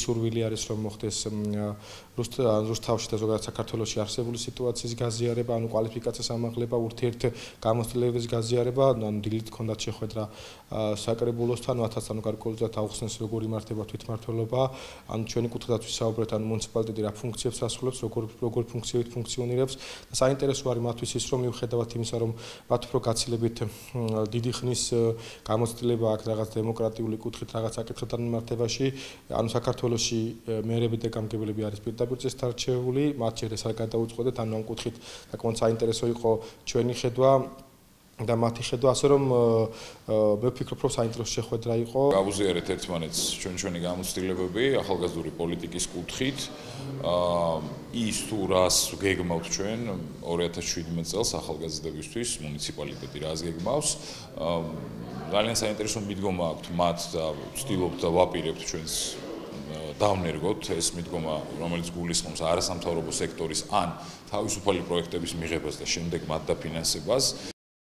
სურვილი არის რომ მოხდეს რუსთავში და ზოგადად საქართველოში არსებული სიტუაციის გაზიარება, ანუ კვალიფიკაციის ამაღლება, ურთიერთგამოცდილების გაზიარება, ანუ დილით ჰქონდათ შეხვედრა საკრებულოსთან, მათთან გარკვეულწილად აუხსნეს როგორ იმართება თვითმმართველობა, ანუ ჩვენი კუთხით ვისაუბრეთ, ანუ მუნიციპალიტეტი რა ფუნქციებს ასრულებს, როგორ ფუნქციებით ფუნქციონირებს და საინტერესო არის მათთვის ის, რომ მიუხედავად იმისა, რომ მათ უფრო გაცილებით დიდი ხნის გამოცდილება აქვს რაღაც დემოკრატიული კუთხით რაღაც საკითხებთან მიმართებაში, ანუ საქართველოში მეერები და გამგებლები არის პირდაპირ წესით არჩეული, მათ შორის ეს არ გადაუწყვეტეთ, ანუ ამ კუთხით საკმაოდ საინტერესო იყო ჩვენი ხედვა და მათი ხედვა, ასე რომ მე ვფიქრობ, რომ საინტერესო შეხვედრა იყო. გავუზიარეთ ერთმანეთს ჩვენი გამოცდილებები ახალგაზრდული პოლიტიკის კუთხით. ის თუ რას გეგმავთ ჩვენ 2017 წელს ახალგაზრდებისთვის მუნიციპალიტეტი რას გეგმავს? ძალიან საინტერესო მიდგომა აქვს მათ და ვცდილობთ და ვაპირებთ ჩვენს დავნერგოთ ეს მიდგომა, რომელიც გულისხმობს არასამთავრობო სექტორის ან თავისუფალი პროექტების მიღებას და შემდეგ მათ დაფინანსებას.